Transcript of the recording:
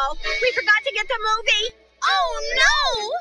Uh-oh, we forgot to get the movie. Oh, no!